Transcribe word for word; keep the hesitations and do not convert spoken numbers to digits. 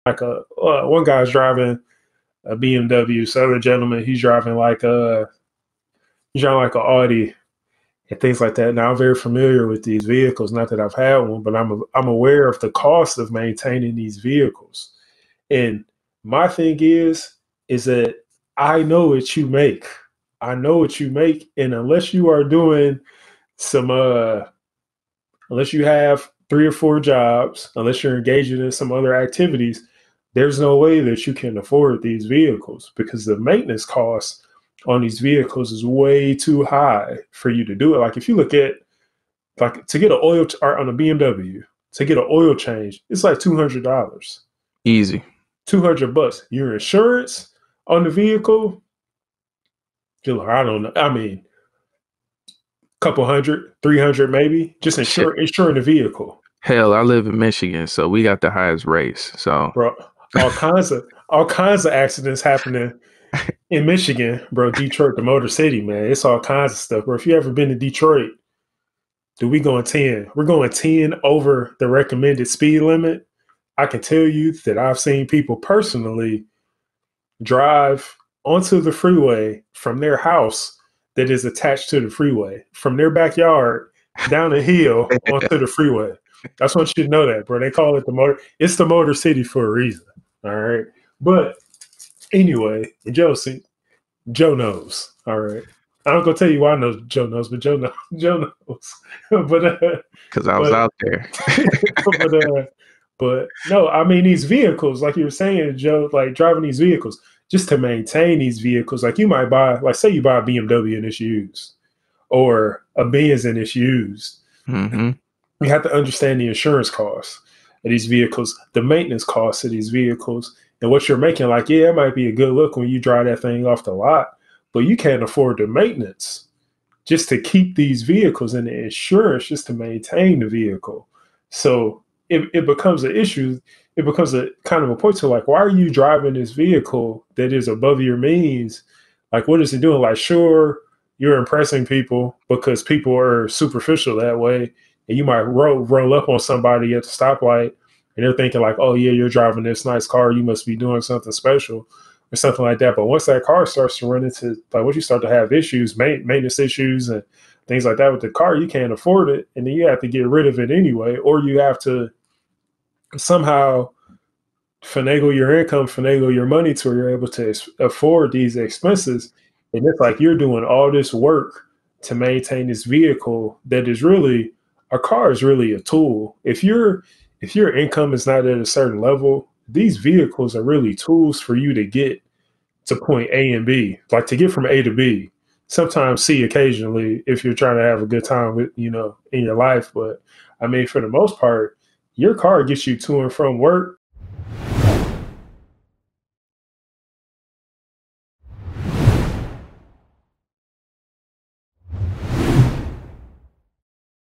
like a uh, one guy's driving a B M W. So other gentleman, he's driving like a he's driving like an Audi and things like that. Now I'm very familiar with these vehicles. Not that I've had one, but I'm a, I'm aware of the cost of maintaining these vehicles. And my thing is, is that I know what you make. I know what you make, and unless you are doing some, uh, unless you have three or four jobs, unless you're engaging in some other activities, there's no way that you can afford these vehicles because the maintenance costs on these vehicles is way too high for you to do it. Like if you look at like to get an oil ch- or on a B M W to get an oil change, it's like two hundred dollars, Easy. two hundred bucks. Your insurance on the vehicle, I don't know. I mean, couple hundred, three hundred maybe, just insure insuring the vehicle. Hell, I live in Michigan, so we got the highest rates. So, bro, all kinds of all kinds of accidents happening in Michigan, bro. Detroit, the Motor City, man. It's all kinds of stuff. Bro, if you ever been to Detroit, do we going ten? We're going ten over the recommended speed limit. I can tell you that I've seen people personally drive onto the freeway from their house that is attached to the freeway, from their backyard down a hill onto the freeway. I just want you to know that, bro. They call it the motor. It's the Motor City for a reason. All right. But anyway, Joe, see, Joe knows. All right. I'm not gonna tell you why I know Joe knows, but Joe knows. Joe knows. but because uh, I was but, out there. but uh, but no, I mean these vehicles, like you were saying, Joe, like driving these vehicles, just to maintain these vehicles, like you might buy, like say you buy a B M W and it's used, or a Benz and it's used. Mm-hmm. You have to understand the insurance costs of these vehicles, the maintenance costs of these vehicles, and what you're making. Like, yeah, it might be a good look when you drive that thing off the lot, but you can't afford the maintenance just to keep these vehicles and the insurance just to maintain the vehicle. So it, it becomes an issue. It becomes a kind of a point to like, why are you driving this vehicle that is above your means? Like, what is it doing? Like, sure, you're impressing people because people are superficial that way. And you might roll, roll up on somebody at the stoplight and they're thinking like, oh yeah, you're driving this nice car. You must be doing something special or something like that. But once that car starts to run into, like once you start to have issues, maintenance issues and things like that with the car, you can't afford it. And then you have to get rid of it anyway, or you have to somehow finagle your income, finagle your money to where you're able to afford these expenses. And it's like you're doing all this work to maintain this vehicle that is really, a car is really a tool. If you're if your income is not at a certain level, these vehicles are really tools for you to get to point A and B, like to get from A to B. Sometimes C occasionally if you're trying to have a good time with, you know, in your life. But I mean, for the most part, your car gets you to and from work